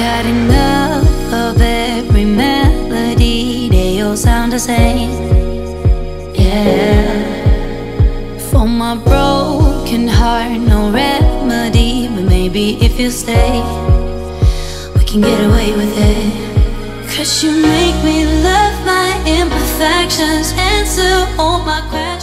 got enough of every melody, they all sound the same. Yeah. For my broken heart, no remedy, but maybe if you stay, we can get away with it. 'Cause you make me love my imperfections, answer all my questions.